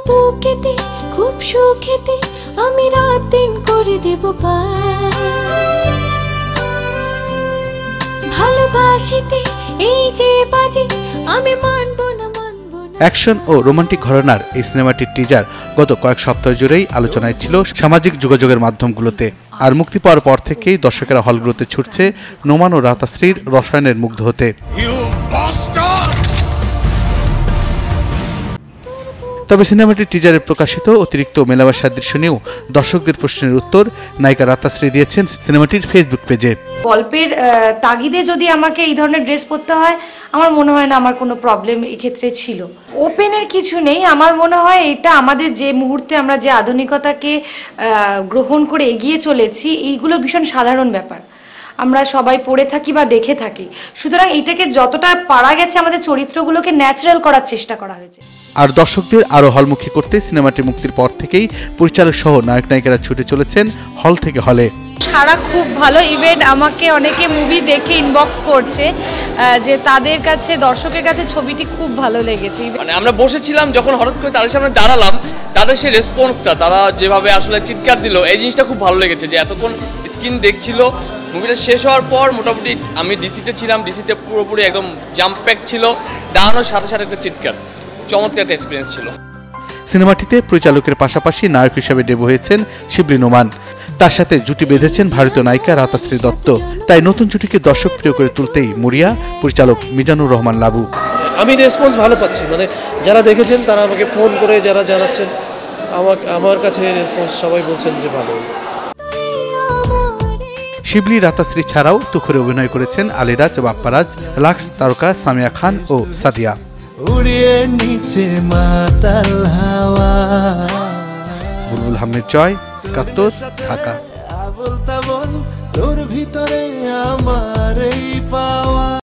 বুকেতে খুব সুখেতে আমি রাত দিন করে দেব ভালোবাসিতে এই যে বাজে আমি মানব না। অ্যাকশন ও রোমান্টিক ঘরানার এই সিনেমাটির টিজার গত কয়েক সপ্তাহ জুড়েই আলোচনায় ছিল সামাজিক যোগাযোগের মাধ্যমগুলোতে। আর মুক্তি পাওয়ার পর থেকেই দর্শকেরা হলগুলোতে ছুটছে নোমান ও রাতাশ্রীর রসায়নের মুগ্ধ হতে। তবে সিনেমাটির টিজারে প্রকাশিত অতিরিক্ত মেলামেশার দৃশ্য নিয়েও দর্শকদের প্রশ্নের উত্তর নায়িকা রাতাশ্রী দিয়েছেন সিনেমাটির ফেসবুক পেজে। গল্পের তাগিদে যদি আমাকে এই ধরনের ড্রেস পরতে হয়, আমার মনে হয় না আমার কোনো প্রবলেম এই ক্ষেত্রে ছিল। ওপেনের কিছু নেই, আমার মনে হয় এটা আমাদের যে মুহূর্তে আমরা যে আধুনিকতাকে গ্রহণ করে এগিয়ে চলেছি, এইগুলো ভীষণ সাধারণ ব্যাপার, আমরা সবাই পড়ে থাকি বা দেখে থাকি। সুতরাং এইটাকে যতটা পারা গেছে আমাদের চরিত্রগুলোকে ন্যাচারাল করার চেষ্টা করা হয়েছে। আর দর্শকদের আরো হলমুখী করতে সিনেমাটি মুক্তির পর থেকেই পরিচালক সহ নায়ক নায়িকারা ছুটে চলেছেন হল থেকে হলে। সারা খুব ভালো ইভেন্ট, আমাকে অনেকে মুভি দেখে ইনবক্স করছে যে তাদের কাছে দর্শকের কাছে ছবিটি খুব ভালো লেগেছে। মানে আমরা বসেছিলাম, যখন হঠাৎ করে তাদের সামনে দাঁড়ালাম, তাদের সেই রেসপন্সটা, তারা যেভাবে আসলে চিৎকার দিল, এই জিনিসটা খুব ভালো লেগেছে। যে এতক্ষণ স্ক্রিন দেখছিল, মুভিটা শেষ হওয়ার পর মোটামুটি আমি ডিসিতে ছিলাম, ডিসিতে পুরোপুরি একদম জাম্প প্যাক ছিল, দাঁড়ানোর সাথে সাথে একটা চিৎকার, চমৎকার একটা এক্সপিরিয়েন্স ছিল। সিনেমাটিতে পরিচালকের পাশাপাশি নায়ক হিসেবে ডেবু হয়েছেন শিবলি নোমান, তার সাথে জুটি বেঁধেছেন ভারতীয় নায়িকা রাতাশ্রী দত্ত। তাই নতুন জুটিকে দর্শক প্রিয় করে তুলতেই মরিয়া পরিচালক মিজানুর রহমান লাবু। আমি রেসপন্স ভালো পাচ্ছি, মানে যারা দেখেছেন তারা আমাকে ফোন করে যারা জানাচ্ছেন, আমার কাছে রেসপন্স সবাই বলছেন যে ভালো। শিবলি রাতাশ্রী ছাড়াও তুখরে অভিনয় করেছেন আলিরাজ, বাপ্পারাজ, লাক্স তারকা সামিয়া খান ও সাদিয়া। বুলবুল আহমেদ জয়, ৭১, ঢাকা।